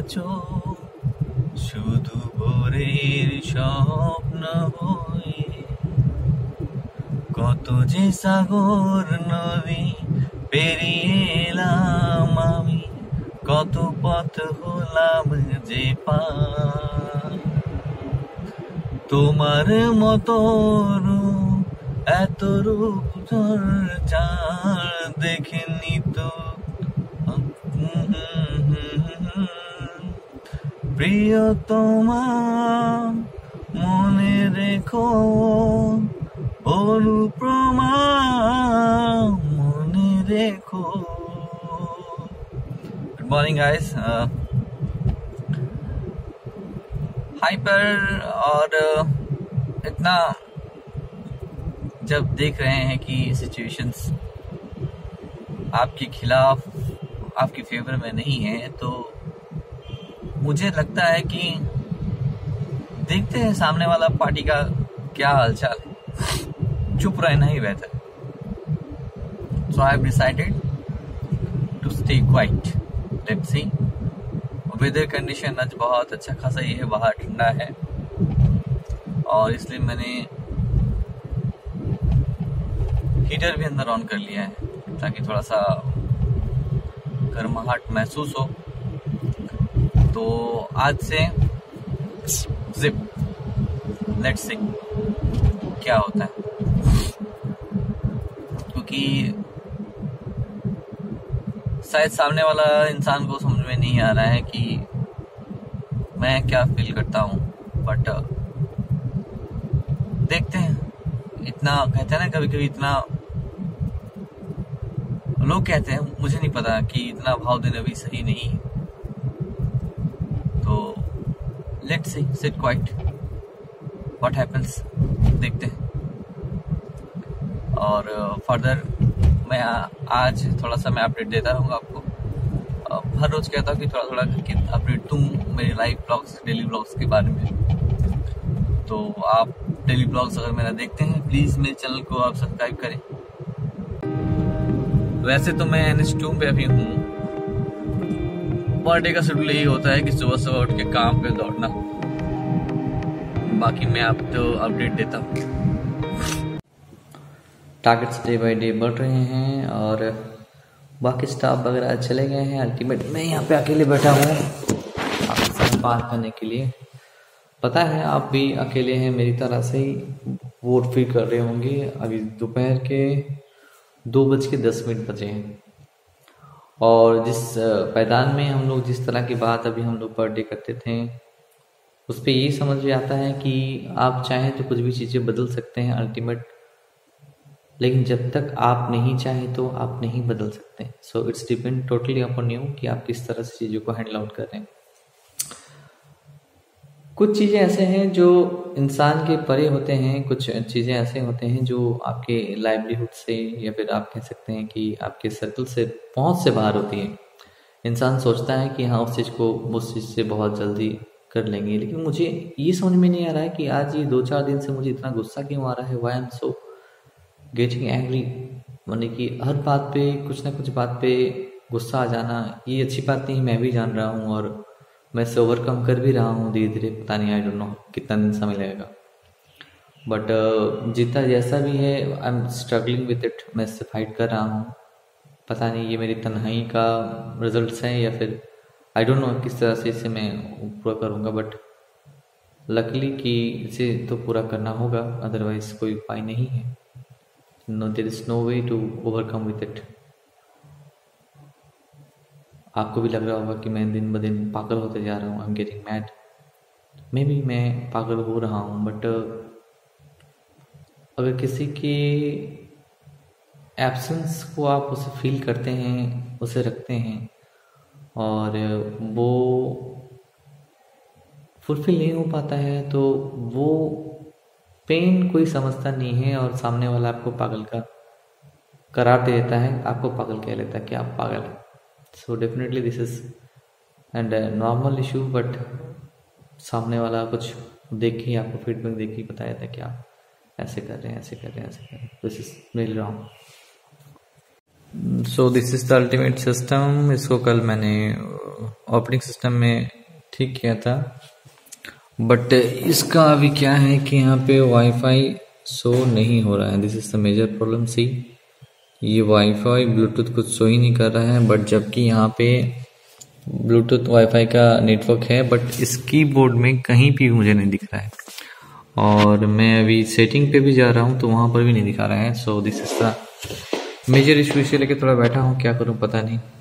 শুধু ভোরের স্বপ্ন হয়ে। কত যে সাগর নদী পেরিয়ে এলাম আমি, কত পথ হলাম যে পার। তোমার মতো রূপ, এত রূপ চাঁদ দেখেনি তো। প্রিয়তমা মনে রেখো, অনুপ্রমা মনে রেখো। Good morning guys. हाइपर और इतना जब देख रहे हैं कि सिचुएशंस आपके खिलाफ, आपके फेवर में नहीं है, तो मुझे लगता है कि देखते हैं सामने वाला पार्टी का क्या हालचाल, चुप रहना ही बेहतर। So I have decided to stay quiet. Let's see. Weather condition आज बहुत अच्छा खासा ही है, बाहर ठंडा है, और इसलिए मैंने हीटर भी अंदर ऑन कर लिया है ताकि थोड़ा सा गर्माहट महसूस हो। तो आज से जिप, लेट्स सी क्या होता है, क्योंकि शायद सामने वाला इंसान को समझ में नहीं आ रहा है कि मैं क्या फील करता हूँ, बट देखते हैं। इतना कहते हैं ना, कभी कभी इतना लोग कहते हैं, मुझे नहीं पता कि इतना भाव देना भी सही नहीं है। तो let's see, sit quiet, what happens, देखते हैं। और फर्दर मैं आज थोड़ा सा मैं अपडेट देता रहूँगा आपको। हर रोज कहता हूँ कि थोड़ा थोड़ा करके अपडेट दूँ मेरे लाइव ब्लॉग्स, डेली ब्लॉग्स के बारे में। तो आप डेली ब्लॉग्स अगर मेरा देखते हैं, प्लीज मेरे चैनल को आप सब्सक्राइब करें। वैसे तो मैं NH2 पे अभी हूँ। पर डे का शेड्यूल यही होता है कि सुबह सुबह उठ के काम पे दौड़ना, बाकी मैं आपको अपडेट देता हूँ। टारगेट्स डे बाय डे बढ़ रहे हैं और बाकी स्टाफ वगैरह चले गए हैं। अल्टीमेट मैं यहाँ पे अकेले बैठा हूँ आपके साथ बात करने के लिए। पता है आप भी अकेले हैं, मेरी तरह से ही बोर फील कर रहे होंगे। अभी दोपहर के 2:10 बजे हैं, और जिस पैदान में हम लोग जिस तरह की बात अभी हम लोग पर डे करते थे, उस पर यही समझ में आता है कि आप चाहें तो कुछ भी चीज़ें बदल सकते हैं अल्टीमेट, लेकिन जब तक आप नहीं चाहें तो आप नहीं बदल सकते। So it's depend totally upon you कि आप किस तरह से चीज़ों को हैंडल आउट कर रहे हैं। कुछ चीज़ें ऐसे हैं जो इंसान के परे होते हैं, कुछ चीज़ें ऐसे होते हैं जो आपके लाइवलीहुड से या फिर आप कह सकते हैं कि आपके सर्कल से पहुंच से बाहर होती है। इंसान सोचता है कि हाँ उस चीज़ से बहुत जल्दी कर लेंगे, लेकिन मुझे ये समझ में नहीं आ रहा है कि आज ये 2-4 दिन से मुझे इतना गुस्सा क्यों आ रहा है। Why am so getting angry, माने कि हर बात पे कुछ ना कुछ बात पे गुस्सा आ जाना ये अच्छी बात नहीं, मैं भी जान रहा हूँ और मैं इसे ओवरकम कर भी रहा हूँ धीरे धीरे। पता नहीं, आई डोंट नो कितना दिन समय लगेगा, बट जितना जैसा भी है I am struggling with it, मैं इससे फाइट कर रहा हूँ। पता नहीं ये मेरी तन्हाई का रिजल्ट्स हैं या फिर आई डोंट नो किस तरह से इसे मैं पूरा करूँगा, बट लकीली कि इसे तो पूरा करना होगा, अदरवाइज कोई उपाय नहीं है। No, there is no way to overcome with it. आपको भी लग रहा होगा कि मैं दिन ब दिन पागल होते जा रहा हूँ, I am getting mad. Maybe मैं पागल हो रहा हूँ, बट अगर किसी के एब्सेंस को आप उसे फील करते हैं, उसे रखते हैं और वो फुलफिल नहीं हो पाता है, तो वो पेन कोई समझता नहीं है और सामने वाला आपको पागल का करार दे देता है, आपको पागल कह लेता है कि आप पागल हैं। So definitely this is and normal issue, but सामने वाला कुछ देख के आपको फीडबैक देख के बताया था कि आप ऐसे कर रहे हैं, ऐसे कर रहे हैं, ऐसे कर रहे हैं। This is really wrong. So this is the ultimate system. इसको कल मैंने ऑपरेटिंग सिस्टम में ठीक किया था, बट इसका अभी क्या है कि यहाँ पे वाईफाई शो नहीं हो रहा है। This is the major problem. See, ये वाईफाई ब्लूटूथ कुछ शो ही नहीं कर रहा है, बट जबकि यहाँ पे ब्लूटूथ वाईफाई का नेटवर्क है, बट इस कीबोर्ड में कहीं भी मुझे नहीं दिख रहा है। और मैं अभी सेटिंग पे भी जा रहा हूँ तो वहाँ पर भी नहीं दिखा रहा है। So this is the major issue. इसे लेके थोड़ा बैठा हूँ, क्या करूँ पता नहीं।